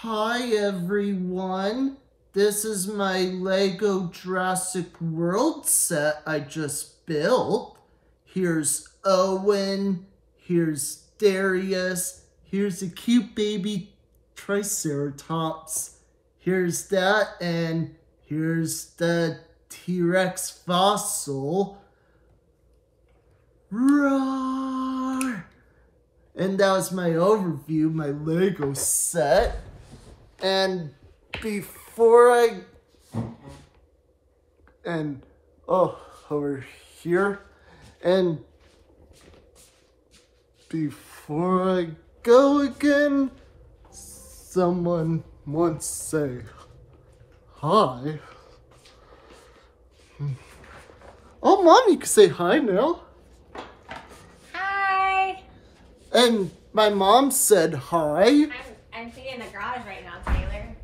Hi everyone, this is my Lego Jurassic World set I just built. Here's Owen, here's Darius, here's a cute baby Triceratops, here's that, and here's the T-Rex fossil. Roar! And that was my overview, my Lego set. And over here. And before I go again, someone wants to say hi. Oh, Mom, you can say hi now. Hi. And my mom said hi. I'm sitting in the garage right now, Taylor.